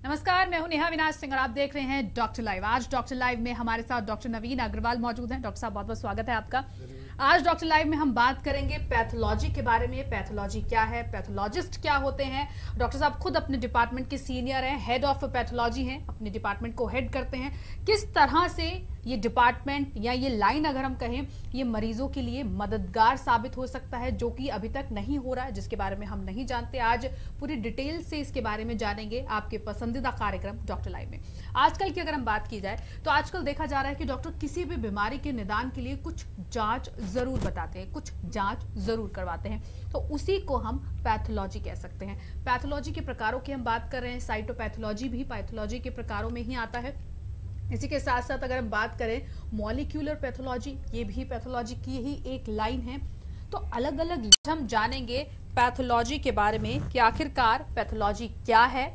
नमस्कार, मैं हूं नेहा विनाश सिंह और आप देख रहे हैं डॉक्टर लाइव। आज डॉक्टर लाइव में हमारे साथ डॉक्टर नवीन अग्रवाल मौजूद हैं। डॉक्टर साहब, बहुत बहुत स्वागत है आपका। आज डॉक्टर लाइव में हम बात करेंगे पैथोलॉजी के बारे में। पैथोलॉजी क्या है, पैथोलॉजिस्ट क्या होते हैं। डॉक्टर साहब खुद अपने डिपार्टमेंट के सीनियर हैं, हेड ऑफ पैथोलॉजी हैं, अपने डिपार्टमेंट को हेड करते हैं। किस तरह से ये डिपार्टमेंट या ये लाइन अगर हम कहें, ये मरीजों के लिए मददगार साबित हो सकता है, जो कि अभी तक नहीं हो रहा है, जिसके बारे में हम नहीं जानते। आज पूरी डिटेल से इसके बारे में जानेंगे आपके पसंदीदा कार्यक्रम डॉक्टर लाइव में। आजकल की अगर हम बात की जाए तो आजकल देखा जा रहा है कि डॉक्टर किसी भी बीमारी के निदान के लिए कुछ जांच जरूर बताते हैं, कुछ जांच जरूर करवाते हैं, तो उसी को हम पैथोलॉजी कह सकते हैं। पैथोलॉजी के प्रकारों की हम बात कर रहे हैं। साइटोपैथोलॉजी भी पैथोलॉजी के प्रकारों में ही आता है। इसी के साथ साथ अगर हम बात करें मॉलिक्यूलर पैथोलॉजी, ये भी पैथोलॉजी की ही एक लाइन है। तो अलग अलग हम जानेंगे पैथोलॉजी के बारे में कि आखिरकार पैथोलॉजी क्या है,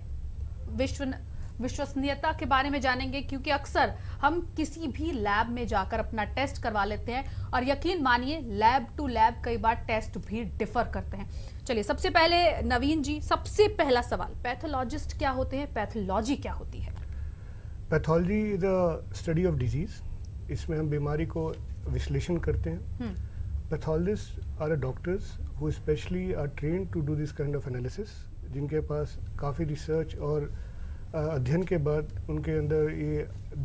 विश्वसनीयता के बारे में जानेंगे, क्योंकि अक्सर हम किसी भी लैब में जाकर अपना टेस्ट करवा लेते हैं और यकीन मानिए लैब टू लैब कई बार टेस्ट भी डिफर करते हैं। चलिए, सबसे पहले नवीन जी, सबसे पहला सवाल, पैथोलॉजिस्ट क्या होते हैं, पैथोलॉजी क्या होती है? Pathology is a study of disease. इसमें हम बीमारी को विश्लेषण करते हैं। Pathologists are doctors who specially are train to do this kind of analysis, जिनके पास काफ़ी रिसर्च और अध्ययन के बाद उनके अंदर ये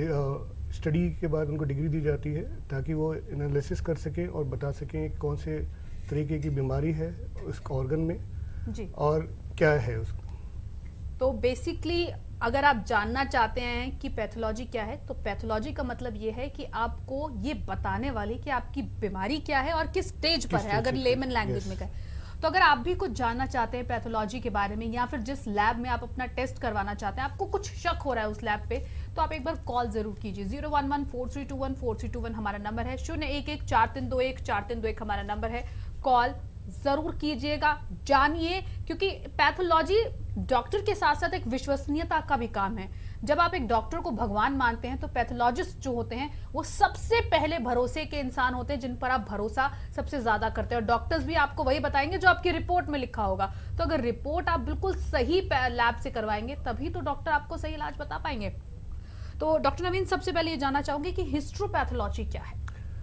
स्टडी के बाद उनको डिग्री दी जाती है, ताकि वो एनालिसिस कर सकें और बता सकें कौन से तरीके की बीमारी है उस ऑर्गन में जी, और क्या है उसको। तो बेसिकली अगर आप जानना चाहते हैं कि पैथोलॉजी क्या है, तो पैथोलॉजी का मतलब ये है कि आपको ये बताने वाली कि आपकी बीमारी क्या है और किस स्टेज पर है, अगर लेमन लैंग्वेज में कहें। तो अगर आप भी कुछ जानना चाहते हैं पैथोलॉजी के बारे में, या फिर जिस लैब में आप अपना टेस्ट करवाना चाहते हैं, आपको कुछ शक हो रहा है उस लैब पे, तो आप एक बार कॉल जरूर कीजिए। 011-4321-4321 हमारा नंबर है, 011-4321-4321 हमारा नंबर है। कॉल जरूर कीजिएगा, जानिए, क्योंकि पैथोलॉजी डॉक्टर के साथ साथ एक विश्वसनीयता का भी काम है। जब आप एक डॉक्टर को भगवान मानते हैं, तो पैथोलॉजिस्ट जो होते हैं वो सबसे पहले भरोसे के इंसान होते हैं, जिन पर आप भरोसा सबसे ज्यादा करते हैं। और डॉक्टर्स भी आपको वही बताएंगे जो आपकी रिपोर्ट में लिखा होगा। तो अगर रिपोर्ट आप बिल्कुल सही लैब से करवाएंगे, तभी तो डॉक्टर आपको सही इलाज बता पाएंगे। तो डॉक्टर नवीन, सबसे पहले ये जानना चाहूंगी कि हिस्टोपैथोलॉजी क्या है?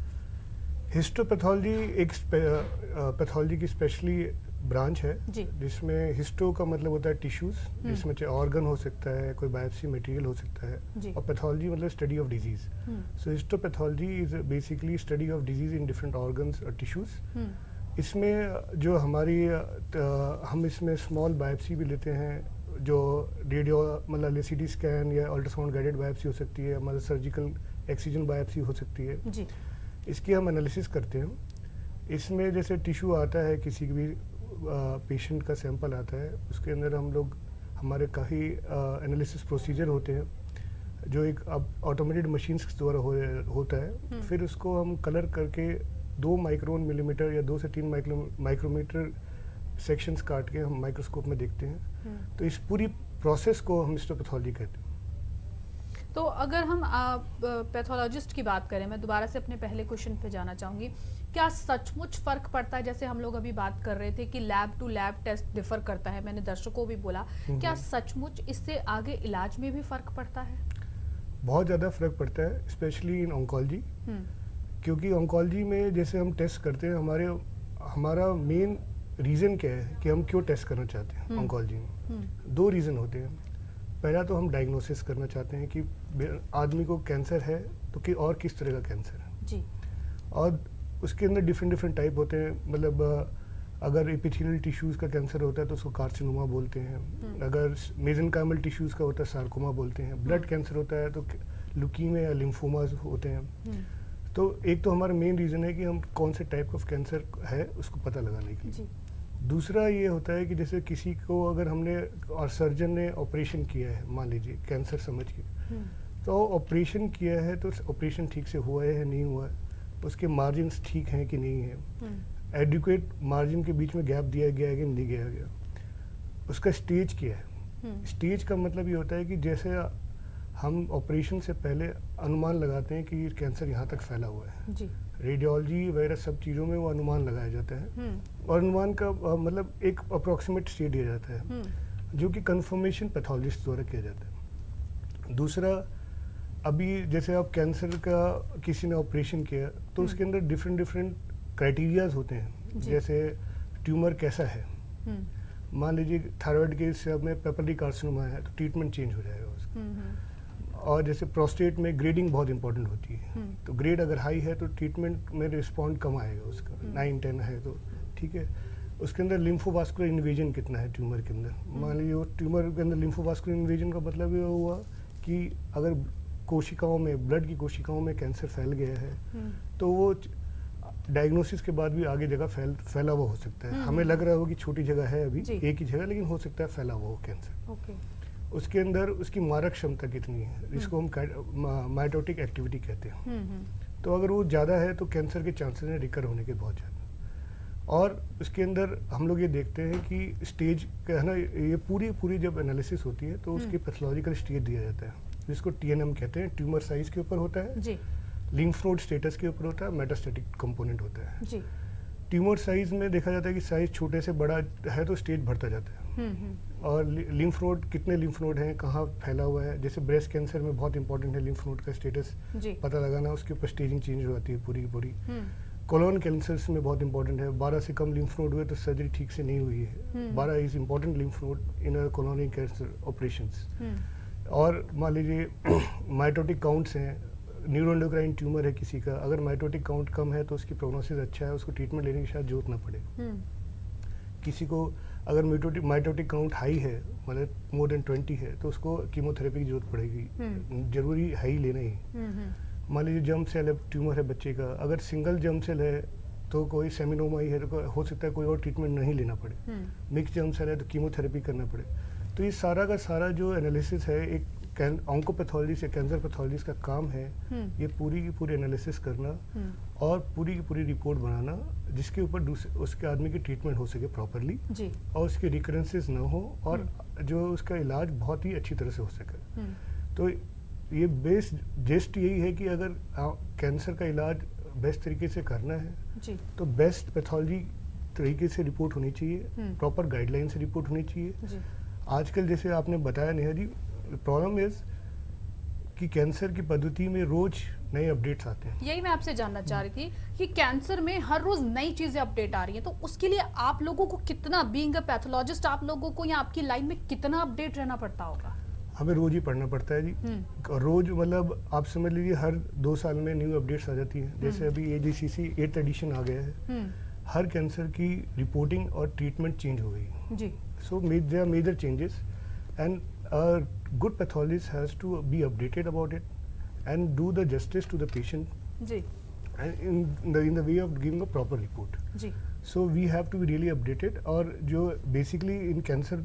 हिस्टोपैथोलॉजी एक पैथोलॉजी की स्पेशली ब्रांच है, जिसमें हिस्टो का मतलब होता है टिश्यूज, जिसमें चाहे ऑर्गन हो सकता है, कोई बायोप्सी मटेरियल हो सकता है, और पैथोलॉजी मतलब study of disease. So histopathology is basically study of disease in different organs और टिश्यूज। इसमें जो हमारी हम इसमें स्मॉल बायोप्सी भी लेते हैं, जो रेडियो मतलब LCD स्कैन या अल्ट्रासाउंड गाइडेड बायोप्सी हो सकती है, मतलब सर्जिकल एक्सीजन बायोप्सी हो सकती है जी। इसकी हम एनालिसिस करते हैं। इसमें जैसे टिश्यू आता है, किसी भी पेशेंट का सैंपल आता है, उसके अंदर हम लोग हमारे काफ़ी एनालिसिस प्रोसीजर होते हैं, जो एक अब ऑटोमेटेड मशीन्स द्वारा होता है। फिर उसको हम कलर करके 2 माइक्रोन मिलीमीटर या 2 से 3 माइक्रोमीटर सेक्शंस काट के हम माइक्रोस्कोप में देखते हैं। तो इस पूरी प्रोसेस को हम हिस्टोपैथोलॉजी कहते हैं। तो अगर हम पैथोलॉजिस्ट की बात करें, मैं दोबारा से अपने पहले क्वेश्चन पे जाना चाहूंगी, क्या सचमुच फर्क पड़ता है? जैसे हम लोग अभी बात कर रहे थे कि lab to lab test differ करता है, मैंने दर्शकों को भी बोला, क्या सचमुच इससे आगे इलाज में भी फर्क पड़ता है? बहुत ज़्यादा फर्क पड़ता है, स्पेशली इन ऑन्कोलॉजी। क्योंकि ऑन्कोलॉजी में जैसे हम टेस्ट करते हैं, हमारा मेन रीज़न क्या है कि हम क्यों टेस्ट करना चाहते हैं ऑन्कोलॉजी में? 2 रीज़न होते हैं। पहला तो हम डायग्नोसिस करना चाहते हैं कि आदमी को कैंसर है तो कि और किस तरह का कैंसर है जी। और उसके अंदर डिफरेंट टाइप होते हैं, मतलब अगर एपिथेलियल टिश्यूज़ का कैंसर होता है तो उसको कार्सिनोमा बोलते हैं। अगर मेसेनकाइमल टिश्यूज़ का होता है सार्कोमा बोलते हैं। ब्लड कैंसर होता है तो ल्यूकीमिया या लिम्फोमास होते हैं। तो एक तो हमारा मेन रीज़न है कि हम कौन से टाइप ऑफ कैंसर है उसको पता लगाने के लिए। दूसरा ये होता है कि जैसे किसी को अगर हमने और सर्जन ने ऑपरेशन किया है, मान लीजिए कैंसर समझ के, तो ऑपरेशन किया है तो ऑपरेशन ठीक से हुआ है नहीं हुआ है, उसके मार्जिन्स ठीक हैं कि नहीं है, एडिक्वेट मार्जिन के बीच में गैप दिया गया है कि नहीं दिया गया, उसका स्टेज क्या है। स्टेज का मतलब ये होता है कि जैसे हम ऑपरेशन से पहले अनुमान लगाते हैं कि कैंसर यहाँ तक फैला हुआ है जी। रेडियोलॉजी वगैरह सब चीज़ों में वो अनुमान लगाया जाता है, और अनुमान का मतलब एक अप्रोक्सीमेट स्टेज दिया जाता है, जो कि कंफर्मेशन पैथोलॉजिस्ट द्वारा किया जाता है। दूसरा, अभी जैसे आप कैंसर का किसी ने ऑपरेशन किया तो उसके अंदर डिफरेंट डिफरेंट क्राइटेरियाज होते हैं। जैसे ट्यूमर कैसा है, मान लीजिए थायराइड के हिसाब में पेपररी कार्सिनोमा है तो ट्रीटमेंट चेंज हो जाएगा उसका। और जैसे प्रोस्टेट में ग्रेडिंग बहुत इंपॉर्टेंट होती है, तो ग्रेड अगर हाई है तो ट्रीटमेंट में रिस्पॉन्ड कम आएगा उसका, 9-10 है तो ठीक है। उसके अंदर लिम्फोवास्कुलर इन्वेजन कितना है ट्यूमर के अंदर, मान लीजिए वो ट्यूमर के अंदर लिम्फोवास्कुलर इन्वेजन का मतलब ये हुआ कि अगर कोशिकाओं में, ब्लड की कोशिकाओं में कैंसर फैल गया है तो वो डायग्नोसिस के बाद भी आगे जगह फैला हुआ हो सकता है। हमें लग रहा हो कि छोटी जगह है अभी एक ही जगह, लेकिन हो सकता है फैला हुआ हो कैंसर। उसके अंदर उसकी मारक क्षमता कितनी है, जिसको हम माइटोटिक एक्टिविटी कहते हैं। तो अगर वो ज़्यादा है तो कैंसर के चांसेस हैं रिकर होने के बहुत ज़्यादा। और उसके अंदर हम लोग ये देखते हैं कि स्टेज का है ना, ये पूरी जब एनालिसिस होती है तो उसके पैथोलॉजिकल स्टेज दिया जाता है, जिसको TNM कहते हैं। ट्यूमर साइज के ऊपर होता है, लिम्फ नोड स्टेटस के ऊपर होता है, मेटास्टैटिक कंपोनेंट होता है। ट्यूमर साइज में देखा जाता है कि साइज छोटे से बड़ा है तो स्टेज बढ़ता जाता है। और लिम्फ नोड, कितने लिम्फ नोड हैं, कहाँ फैला हुआ है। जैसे ब्रेस्ट कैंसर में बहुत इंपॉर्टेंट है लिम्फ नोड का स्टेटस पता लगाना, उसके ऊपर स्टेजिंग चेंज हो जाती है पूरी की पूरी। कोलोन कैंसर्स में बहुत इंपॉर्टेंट है, 12 से कम लिम्फ नोड हुए तो सर्जरी ठीक से नहीं हुई है। 12 is important lymph node in colonic cancer operations. और मान लीजिए माइटोटिक काउंट्स हैं, न्यूरोएंडोक्राइन ट्यूमर है किसी का, अगर माइटोटिक काउंट कम है तो उसकी प्रोग्नोसिस अच्छा है, उसको ट्रीटमेंट लेने की शायद जरूरत ना पड़े। किसी को अगर माइटोटिक काउंट हाई है, मतलब मोर देन 20 है, तो उसको कीमोथेरेपी की जरूरत पड़ेगी, जरूरी हाई लेना ही। मान लीजिए जर्म सेल ट्यूमर है बच्चे का, अगर सिंगल जर्म सेल है तो कोई सेमिनोमा ही है तो हो सकता है कोई और ट्रीटमेंट नहीं लेना पड़े। मिक्स जर्म सेल है तो कीमोथेरेपी करना पड़े। तो ये सारा का सारा जो एनालिसिस है, एक ऑन्कोपैथोलॉजी या कैंसर पैथोलॉजिस्ट का काम है ये पूरी की पूरी एनालिसिस करना और पूरी की पूरी रिपोर्ट बनाना, जिसके ऊपर उसके आदमी की ट्रीटमेंट हो सके प्रॉपरली और उसके रिकरेंसेस ना हो और जो उसका इलाज बहुत ही अच्छी तरह से हो सके। तो ये जेस्ट यही है कि अगर कैंसर का इलाज बेस्ट तरीके से करना है तो बेस्ट पैथोलॉजी तरीके से रिपोर्ट होनी चाहिए, प्रॉपर गाइडलाइन से रिपोर्ट होनी चाहिए। आजकल जैसे आपने बताया नेहा जी, प्रॉब्लम इज कि कैंसर की पद्धति में रोज नए अपडेट्स आते हैं। यही मैं आपसे जानना चाह रही थी कि कैंसर में हर रोज नई चीजें अपडेट आ रही हैं, तो उसके लिए आप लोगों को कितना, बीइंग अ पैथोलॉजिस्ट, आप लोगों को या आपकी लाइन में कितना अपडेट रहना पड़ता होगा? हमें रोज ही पढ़ना पड़ता है जी। रोज मतलब आप समझ लीजिए हर 2 साल में न्यू अपडेट्स आ जाती हैं। जैसे अभी AJCC 8th एडिशन आ गया है, हर कैंसर की रिपोर्टिंग और ट्रीटमेंट चेंज हो गई जी। So there are major changes and a good pathologist has to be updated about it and do the justice to the patient ji, and in the way of giving a proper report ji. So we have to be really updated. और जो basically in cancer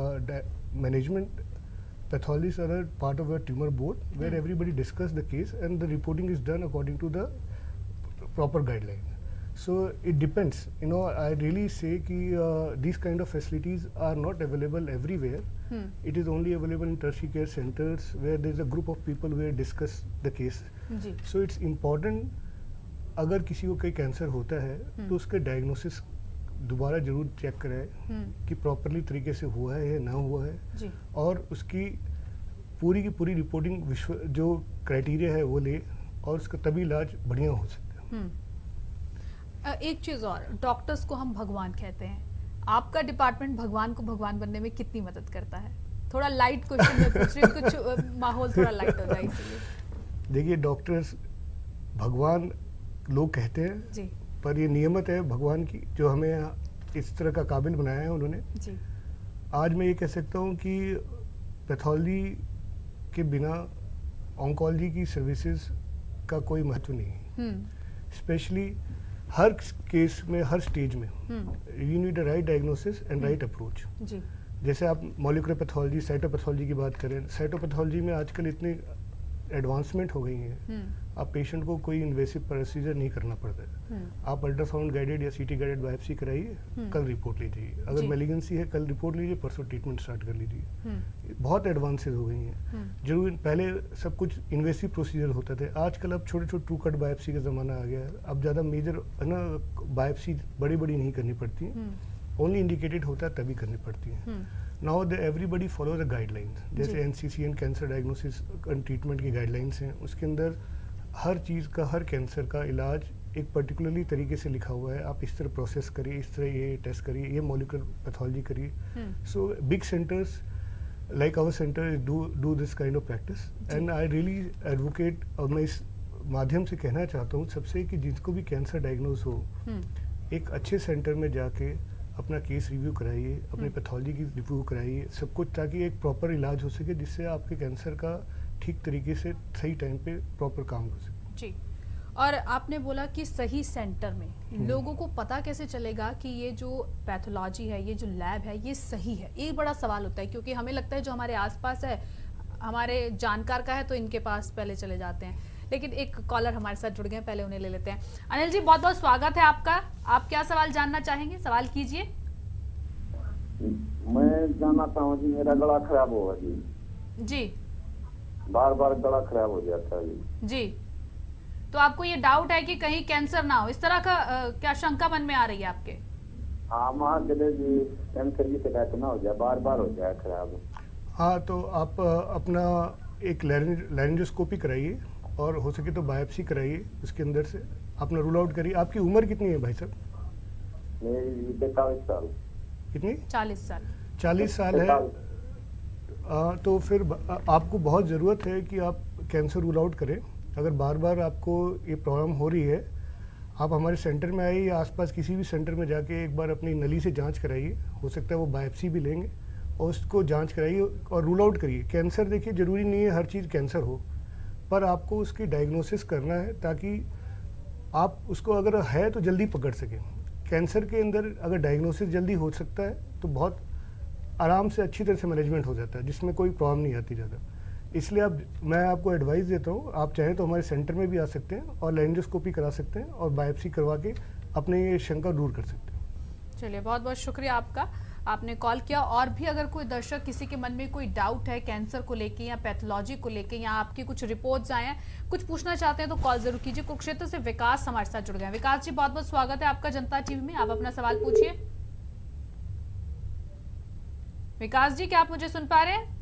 management, pathologists are a part of a tumor board where everybody discuss the case and the reporting is done according to the proper guideline. So it depends, you know, I really say कि these kind of facilities are not available everywhere. It is only available in tertiary care centers where there is a group of people who discuss the case. So it's important, अगर किसी को कोई cancer होता है तो उसका diagnosis दोबारा जरूर चेक कराए कि प्रॉपरली तरीके से हुआ है या ना हुआ है, और उसकी पूरी की पूरी रिपोर्टिंग जो क्राइटेरिया है वो ले, और उसका तभी इलाज बढ़िया हो सकता है। एक चीज और, डॉक्टर्स को हम भगवान कहते हैं, आपका डिपार्टमेंट भगवान को भगवान बनने में कितनी मदद करता है? थोड़ा लाइट क्वेश्चन में पूछ रही हूं, कुछ माहौल थोड़ा लाइट हो जाए इसलिए। देखिए, डॉक्टर्स भगवान लोग कहते हैं जी, पर ये नियमत है भगवान की जो हमें इस तरह का काबिल बनाया है उन्होंने जी। आज मैं ये कह सकता हूँ कि पैथोलॉजी के बिना ऑन्कोलॉजी की सर्विसेज का कोई महत्व नहीं है। स्पेशली हर केस में, हर स्टेज में you need a right diagnosis and right approach. जैसे आप मॉलिक्यूलर पैथोलॉजी, साइटोपैथोलॉजी की बात करें, साइटोपैथोलॉजी में आजकल इतनी एडवांसमेंट हो गई है, आप पेशेंट को कोई इन्वेसिव प्रोसीजर नहीं करना पड़ता है। आप अल्ट्रासाउंड गाइडेड या CT गाइडेड बायोप्सी कराइए, कल रिपोर्ट लीजिए, अगर मैलिगेंसी है कल रिपोर्ट लीजिए, परसों ट्रीटमेंट स्टार्ट कर लीजिए। बहुत एडवांसेस हो गई हैं। जरूर पहले सब कुछ इन्वेसिव प्रोसीजर होते थे, आजकल अब छोटे छोटे ट्रू कट बायोप्सी का ज़माना आ गया है। अब ज़्यादा मेजर है ना बायोप्सी बड़ी बड़ी नहीं करनी पड़ती, ओनली इंडिकेटेड होता है तभी करनी पड़ती है। Now the everybody follow the guidelines, जैसे NCCN cancer diagnosis and treatment की गाइडलाइंस हैं, उसके अंदर हर चीज़ का, हर कैंसर का इलाज एक पर्टिकुलरली तरीके से लिखा हुआ है। आप इस तरह प्रोसेस करिए, इस तरह ये टेस्ट करिए, ये मॉलिक्यूलर पैथोलॉजी करिए। So big centres like our center do this kind of practice and I really advocate, और मैं इस माध्यम से कहना चाहता हूँ सबसे कि जिसको भी कैंसर डायग्नोज हो, एक अच्छे सेंटर में जाके अपना केस रिव्यू कराइए, अपनी पैथोलॉजी की रिव्यू कराइए, सब कुछ, ताकि एक प्रॉपर इलाज हो सके जिससे आपके कैंसर का ठीक तरीके से सही टाइम पे प्रॉपर काम हो सके। जी। और आपने बोला कि सही सेंटर में लोगों को पता कैसे चलेगा कि ये जो पैथोलॉजी है, ये जो लैब है, ये सही है? एक बड़ा सवाल होता है, क्योंकि हमें लगता है जो हमारे आसपास है, हमारे जानकार का है, तो इनके पास पहले चले जाते हैं। लेकिन एक कॉलर हमारे साथ जुड़ गए, पहले उन्हें ले लेते हैं। अनिल जी, बहुत बहुत स्वागत है आपका। आप क्या सवाल जानना चाहेंगे? सवाल कीजिए। मैं जानना चाहूँ जी, मेरा गला खराब हुआ जी। जी। बार बार गला खराब हो जाता है जी। जी। तो आपको ये डाउट है कि कहीं कैंसर ना हो, इस तरह का क्या शंका मन में आ रही है आपके? हाँ, माँ चले जी, कैंसर की शिकायत ना हो जाए, बार बार हो जाए खराब। हाँ, तो आप अपना एक लैरिंजोस्कोपी कराइए और हो सके तो बायोप्सी कराइए, उसके अंदर से अपना रूल आउट करिए। आपकी उम्र कितनी है भाई साहब? मेरी 43 साल। कितनी? 40 साल। 40 साल है। तो फिर आपको बहुत ज़रूरत है कि आप कैंसर रूल आउट करें। अगर बार बार आपको ये प्रॉब्लम हो रही है, आप हमारे सेंटर में आइए या आसपास किसी भी सेंटर में जाके एक बार अपनी नली से जांच कराइए। हो सकता है वो बायोप्सी भी लेंगे और उसको जांच कराइए और रूल आउट करिए। कैंसर, देखिए, ज़रूरी नहीं है हर चीज़ कैंसर हो, पर आपको उसकी डायग्नोसिस करना है ताकि आप उसको अगर है तो जल्दी पकड़ सकें। कैंसर के अंदर अगर डायग्नोसिस जल्दी हो सकता है तो बहुत आराम से अच्छी तरह से मैनेजमेंट हो जाता है, जिसमें कोई प्रॉब्लम नहीं आती ज़्यादा। इसलिए मैं आपको एडवाइस देता हूँ, आप चाहें तो हमारे सेंटर में भी आ सकते हैं और लैरिंजोस्कोपी करा सकते हैं और बायोप्सी करवा के अपने ये शंका दूर कर सकते हैं। चलिए, बहुत बहुत शुक्रिया आपका, आपने कॉल किया। और भी अगर कोई दर्शक, किसी के मन में कोई डाउट है कैंसर को लेके या पैथोलॉजी को लेके, या आपकी कुछ रिपोर्ट्स आए हैं, कुछ पूछना चाहते हैं, तो कॉल जरूर कीजिए। कुरुक्षेत्र से विकास हमारे साथ जुड़ गए। विकास जी, बहुत बहुत स्वागत है आपका जनता टीवी में। आप अपना सवाल पूछिए। विकास जी, क्या आप मुझे सुन पा रहे हैं?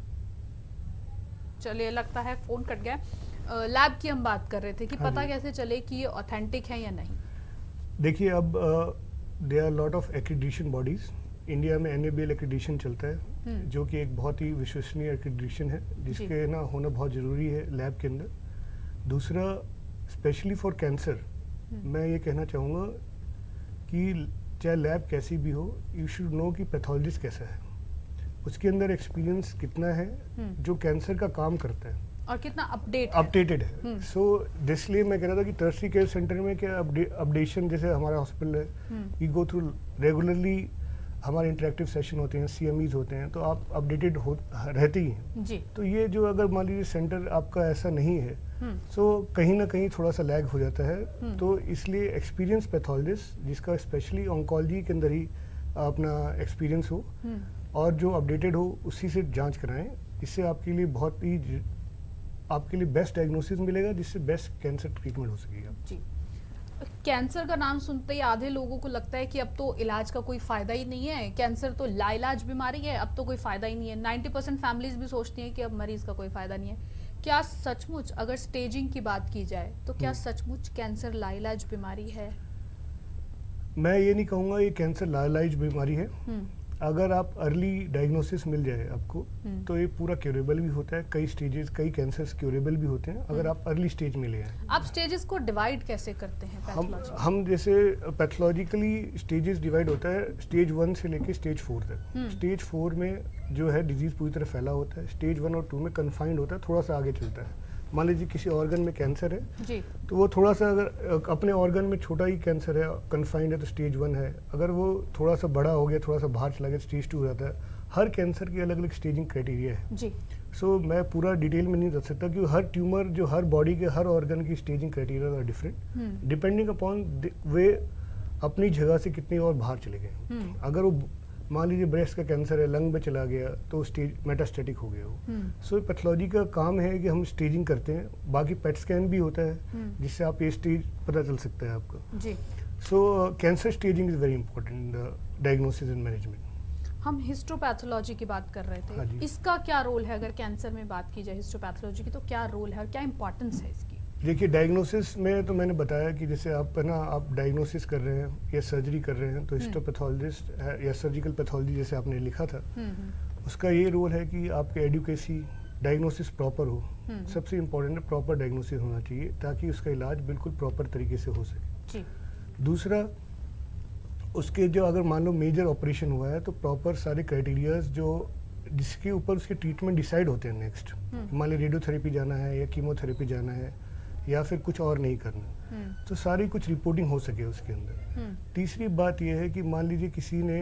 चलिए, लगता है फोन कट गया। लैब की हम बात कर रहे थे कि पता कैसे चले कि ये ऑथेंटिक है या नहीं। देखिए, अब there are lot of accreditation bodies. India में NABL एक्रीडिशन चलता है, जो कि एक बहुत ही विश्वसनीय एक्रीडिशन है, जिसके ना होना बहुत ज़रूरी है लैब के अंदर। दूसरा, स्पेशली फॉर कैंसर, मैं ये कहना चाहूँगा कि चाहे लैब कैसी भी हो, यू शुड नो कि पैथोलॉजिस्ट कैसा है, उसके अंदर एक्सपीरियंस कितना है, जो कैंसर का काम करता है और कितना अपडेटेड है। सो इसलिए मैं कह रहा था कि टर्शरी केयर सेंटर में क्या अपडेशन, जैसे हमारा हॉस्पिटल है, वी गो थ्रू रेगुलरली, हमारे इंटरेक्टिव सेशन होते हैं, CMEs होते हैं, तो आप अपडेटेड रहते ही हैं जी। तो ये जो अगर मान लीजिए सेंटर आपका ऐसा नहीं है, सो कहीं ना कहीं थोड़ा सा लैग हो जाता है। तो इसलिए एक्सपीरियंस पैथोलॉजिस्ट, जिसका स्पेशली ऑन्कोलॉजी के अंदर ही अपना एक्सपीरियंस हो और जो अपडेटेड हो, उसी से जांच कराएं। इससे आपके लिए बहुत ही, आपके लिए बेस्ट डायग्नोसिस मिलेगा, जिससे बेस्ट कैंसर ट्रीटमेंट हो सकेगा। जी। कैंसर का नाम सुनते ही आधे लोगों को लगता है कि अब तो इलाज का कोई फायदा ही नहीं है, कैंसर तो लाइलाज बीमारी है, अब तो कोई फायदा ही नहीं है। 90% फैमिलीज भी सोचती हैं कि अब मरीज का कोई फायदा नहीं है। क्या सचमुच, अगर स्टेजिंग की बात की जाए, तो क्या सचमुच कैंसर लाइलाज बीमारी है? मैं ये नहीं कहूँगा ये कैंसर लाइलाज बीमारी है। अगर आप अर्ली डायग्नोसिस मिल जाए आपको, तो ये पूरा क्यूरेबल भी होता है। कई स्टेजेस, कई कैंसर्स क्यूरेबल भी होते हैं अगर आप अर्ली स्टेज में ले आए। आप स्टेजेस को डिवाइड कैसे करते हैं पैथोलॉजी? हम जैसे पैथोलॉजिकली स्टेजेस डिवाइड होता है स्टेज 1 से लेके स्टेज 4 तक। स्टेज 4 में जो है डिजीज पूरी तरह फैला होता है, स्टेज 1 और 2 में कन्फाइंड होता है, थोड़ा सा आगे चलता है। मान लीजिए किसी ऑर्गन में कैंसर है जी, तो वो थोड़ा सा, अगर अपने ऑर्गन में छोटा ही कैंसर है, कन्फाइंड है, तो स्टेज 1 है। अगर वो थोड़ा सा बड़ा हो गया, थोड़ा सा बाहर चला गया, स्टेज 2 हो जाता है। हर कैंसर की अलग अलग स्टेजिंग क्राइटेरिया है जी। सो मैं पूरा डिटेल में नहीं बता सकता कि हर ट्यूमर, जो हर बॉडी के हर ऑर्गन की staging criteria are different depending upon वे अपनी जगह से कितनी और बाहर चले गए। अगर वो मान लीजिए ब्रेस्ट का कैंसर है, लंग में चला गया, तो स्टेज मेटास्टेटिक हो गया वो। सो पैथोलॉजी का काम है कि हम स्टेजिंग करते हैं। बाकी पेट स्कैन भी होता है जिससे आप ये स्टेज पता चल सकता है आपको। जी। So cancer staging is very important in the diagnosis and management. हम हिस्टोपैथोलॉजी की बात कर रहे हाँ थे, जी। इसका क्या रोल है? अगर कैंसर में बात की जाए हिस्टोपैथोलॉजी की, तो क्या रोल है और क्या इंपॉर्टेंस है इसकी? देखिए, डायग्नोसिस में तो मैंने बताया कि जैसे आप ना आप डायग्नोसिस कर रहे हैं या सर्जरी कर रहे हैं तो हिस्टोपैथोलॉजिस्ट या सर्जिकल पैथोलॉजी जैसे आपने लिखा था, उसका ये रोल है कि आपके एडुकेसी डायग्नोसिस प्रॉपर हो। सबसे इम्पोर्टेंट है प्रॉपर डायग्नोसिस होना चाहिए ताकि उसका इलाज बिल्कुल प्रॉपर तरीके से हो सके। जी। दूसरा, उसके जो अगर मान लो मेजर ऑपरेशन हुआ है तो प्रॉपर सारे क्राइटेरियाज जो जिसके ऊपर उसके ट्रीटमेंट डिसाइड होते हैं नेक्स्ट, मान ली रेडियोथेरेपी जाना है या कीमोथेरेपी जाना है या फिर कुछ और नहीं करना, तो सारी कुछ रिपोर्टिंग हो सके उसके अंदर। तीसरी बात यह है कि मान लीजिए किसी ने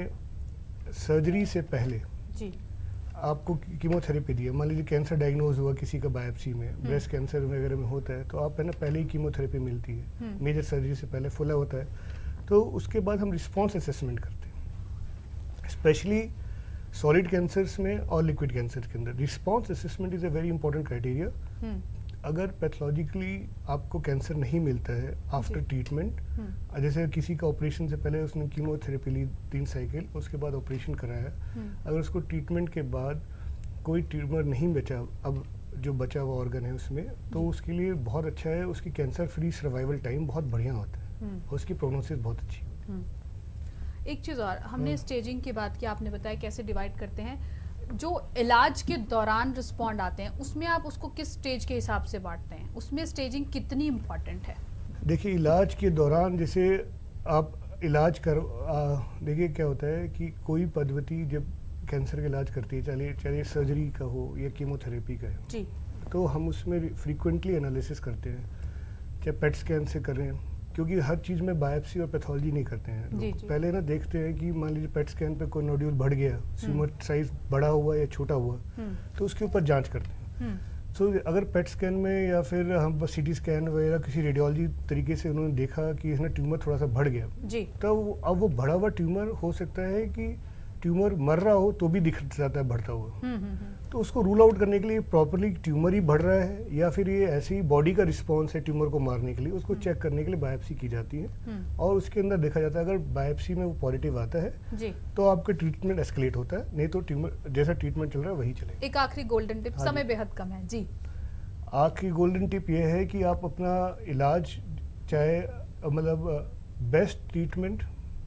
सर्जरी से पहले जी। आपको कीमोथेरेपी दी है, मान लीजिए कैंसर डायग्नोज हुआ किसी का बायोप्सी में, ब्रेस्ट कैंसर वगैरह में होता है तो आप है ना पहले ही कीमोथेरेपी मिलती है, मेजर सर्जरी से पहले फुला होता है, तो उसके बाद हम रिस्पॉन्स असेसमेंट करते हैं, स्पेशली सॉलिड कैंसर्स में और लिक्विड कैंसर के अंदर। Response assessment is a very important criteria. अगर पैथोलॉजिकली आपको कैंसर नहीं मिलता है आफ्टर ट्रीटमेंट, जैसे किसी का ऑपरेशन से पहले उसने कीमोथेरेपी ली 3 साइकिल, उसके बाद ऑपरेशन कराया, अगर उसको ट्रीटमेंट के बाद कोई ट्यूमर नहीं बचा, अब जो बचा हुआ ऑर्गन है उसमें, तो उसके लिए बहुत अच्छा है, उसकी कैंसर फ्री सर्वाइवल टाइम बहुत बढ़िया होता है और उसकी प्रोग्नोसिस बहुत अच्छी होती है। एक चीज़ और, हमने स्टेजिंग की बात की, आपने बताया कैसे डिवाइड करते हैं। जो इलाज के दौरान रिस्पॉन्ड आते हैं उसमें आप उसको किस स्टेज के हिसाब से बांटते हैं? उसमें स्टेजिंग कितनी इम्पोर्टेंट है? देखिए, इलाज के दौरान जैसे आप इलाज कर देखिए क्या होता है कि कोई पद्धति जब कैंसर का इलाज करती है, चाहे सर्जरी का हो या कीमोथेरेपी का हो जी। तो हम उसमें फ्रीक्वेंटली एनालिसिस करते हैं, चाहे पेट स्कैन से कर रहे हैं, क्योंकि हर चीज़ में बायोप्सी और पैथोलॉजी नहीं करते हैं लोग। जी, जी। पहले ना देखते हैं कि मान लीजिए पेट स्कैन पे कोई नोड्यूल बढ़ गया, ट्यूमर साइज बड़ा हुआ या छोटा हुआ, तो उसके ऊपर जांच करते हैं। सो अगर पेट स्कैन में या फिर हम सीटी स्कैन वगैरह किसी रेडियोलॉजी तरीके से उन्होंने देखा कि इसमें ट्यूमर थोड़ा सा बढ़ गया, जी। तो अब वो बढ़ा हुआ ट्यूमर हो सकता है कि ट्यूमर मर रहा हो तो भी दिख जाता है बढ़ता हुआ, तो उसको रूल आउट करने के लिए प्रॉपरली ट्यूमर ही बढ़ रहा है या फिर ये ऐसी बॉडी का रिस्पॉन्स है ट्यूमर को मारने के लिए, उसको चेक करने के लिए बायोप्सी की जाती है और उसके अंदर देखा जाता है अगर बायोप्सी में वो पॉजिटिव आता है जी। तो आपका ट्रीटमेंट एस्केलेट होता है, नहीं तो ट्यूमर जैसा ट्रीटमेंट चल रहा है वही चलेगा। एक आखिरी गोल्डन टिप, हाँ समय जी। बेहद कम है जी। आखिरी गोल्डन टिप ये है कि आप अपना इलाज चाहे मतलब best treatment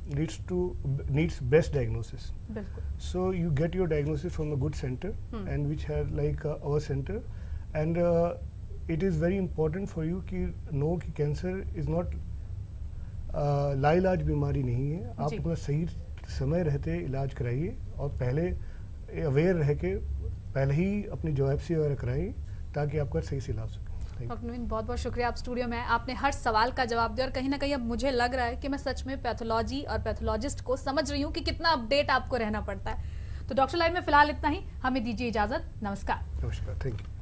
needs best diagnosis. बिल्कुल। So you get your diagnosis from a good center and which has like our center, and it is very important for you कि know कि cancer is not लाइलाज बीमारी नहीं है। आप जी। अपना सही समय रहते इलाज कराइए और पहले अवेयर रह के पहले ही अपनी बायोप्सी वगैरह कराइए ताकि आपका सही से इलाज हो। डॉक्टर नवीन, बहुत बहुत शुक्रिया, आप स्टूडियो में आपने हर सवाल का जवाब दिया और कहीं ना कहीं अब मुझे लग रहा है कि मैं सच में पैथोलॉजी और पैथोलॉजिस्ट को समझ रही हूँ कि कितना अपडेट आपको रहना पड़ता है। तो डॉक्टर लाइव में फिलहाल इतना ही, हमें दीजिए इजाजत, नमस्कार। नमस्कार, थैंक यू।